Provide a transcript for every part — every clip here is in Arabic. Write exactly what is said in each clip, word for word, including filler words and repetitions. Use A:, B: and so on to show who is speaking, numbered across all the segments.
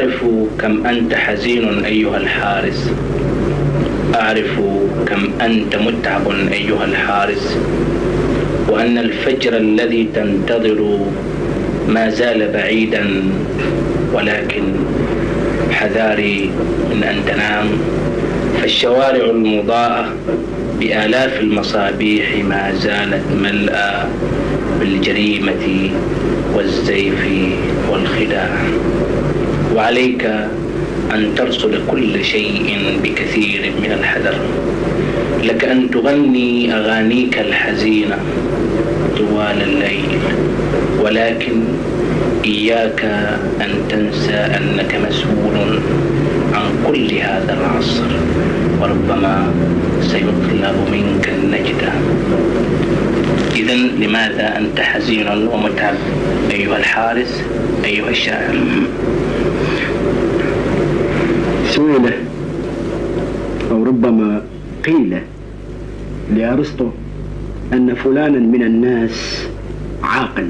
A: أعرف كم أنت حزين أيها الحارس، أعرف كم أنت متعب أيها الحارس، وأن الفجر الذي تنتظر ما زال بعيدا، ولكن حذاري من أن تنام، فالشوارع المضاءة بآلاف المصابيح ما زالت ملأى بالجريمة والزيف والخداع، وعليك أن ترصد كل شيء بكثير من الحذر. لك أن تغني أغانيك الحزينة طوال الليل، ولكن إياك أن تنسى أنك مسؤول عن كل هذا العصر، وربما سيطلب منك النجدة. إذن لماذا أنت حزين ومتعب أيها الحارس أيها الشاعر؟
B: سئل أو ربما قيل لأرسطو أن فلانا من الناس عاقل،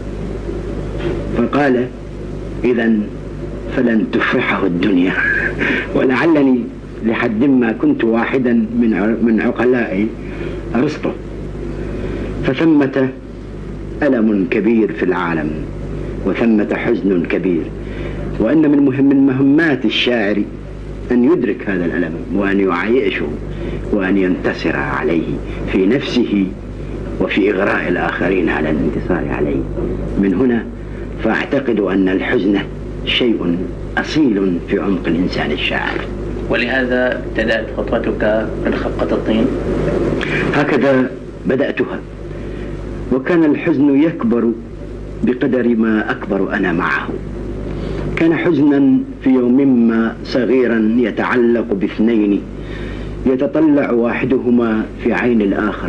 B: فقال إذن فلن تفرحه الدنيا. ولعلني لحد ما كنت واحدا من من عقلاء أرسطو. فثمة ألم كبير في العالم، وثمة حزن كبير، وأن من مهم من مهمات الشاعر أن يدرك هذا الألم وأن يعيشه وأن ينتصر عليه في نفسه وفي إغراء الآخرين على الانتصار عليه. من هنا فأعتقد أن الحزن شيء أصيل في عمق الإنسان الشاعر.
A: ولهذا ابتدأت خطوتك بالخفقة الطين؟
B: هكذا بدأتها، وكان الحزن يكبر بقدر ما أكبر أنا معه. كان حزنا في يوم ما صغيرا يتعلق باثنين يتطلع واحدهما في عين الآخر،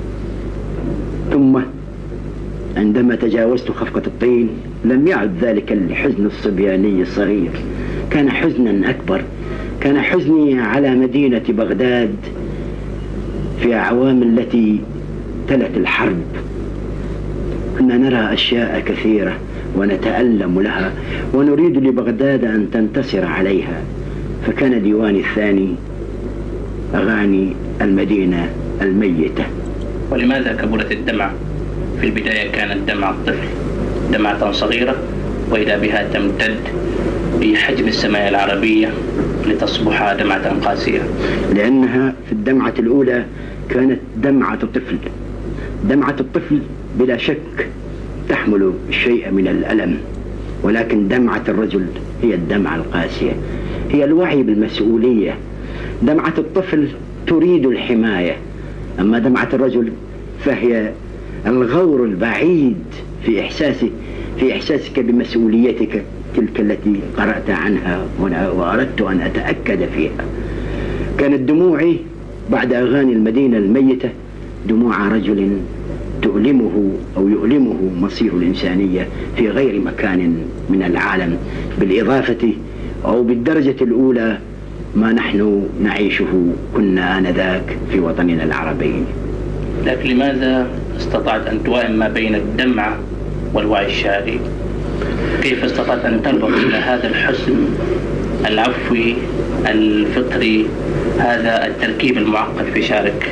B: ثم عندما تجاوزت خفقة الطين لم يعد ذلك الحزن الصبياني الصغير، كان حزنا أكبر. كان حزني على مدينة بغداد في أعوام التي تلت الحرب. كنا نرى أشياء كثيرة ونتألم لها ونريد لبغداد أن تنتصر عليها، فكان ديواني الثاني أغاني المدينة الميتة.
A: ولماذا كبرت الدمعة؟ في البداية كانت دمعة الطفل، دمعة صغيرة، وإذا بها تمتد بحجم السماء العربية لتصبح دمعة قاسية.
B: لأنها في الدمعة الأولى كانت دمعة طفل. دمعة الطفل بلا شك تحمل شيء من الألم، ولكن دمعة الرجل هي الدمعة القاسية، هي الوعي بالمسؤولية. دمعة الطفل تريد الحماية، أما دمعة الرجل فهي الغور البعيد في إحساسه في إحساسك بمسؤوليتك تلك التي قرأت عنها وأردت أن أتأكد فيها. كانت دموعي بعد أغاني المدينة الميتة دموع رجل تؤلمه أو يؤلمه مصير الإنسانية في غير مكان من العالم، بالإضافة أو بالدرجة الأولى ما نحن نعيشه كنا آنذاك في وطننا العربي.
A: لكن لماذا استطعت أن توائم ما بين الدمعة والوعي الشعري؟ كيف استطعت أن تربط إلى هذا الحزن العفوي الفطري، هذا التركيب المعقد في شعرك؟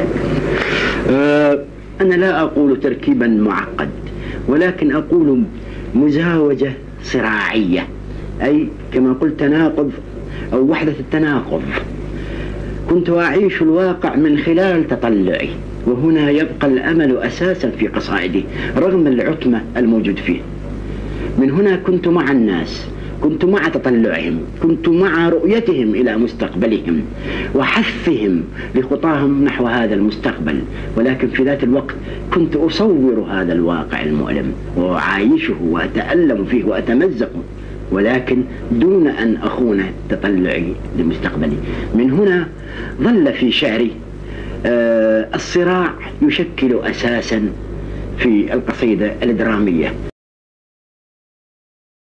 B: أه أنا لا أقول تركيبا معقد، ولكن أقول مزاوجة صراعية، أي كما قلت تناقض أو وحدة التناقض. كنت أعيش الواقع من خلال تطلعي، وهنا يبقى الأمل أساسا في قصائدي رغم العتمة الموجود فيه. من هنا كنت مع الناس، كنت مع تطلعهم، كنت مع رؤيتهم إلى مستقبلهم وحثهم لخطاهم نحو هذا المستقبل، ولكن في ذات الوقت كنت أصور هذا الواقع المؤلم وأعايشه وأتألم فيه وأتمزق، ولكن دون أن أخون تطلعي لمستقبلي. من هنا ظل في شعري الصراع يشكل أساسا في القصيدة الدرامية.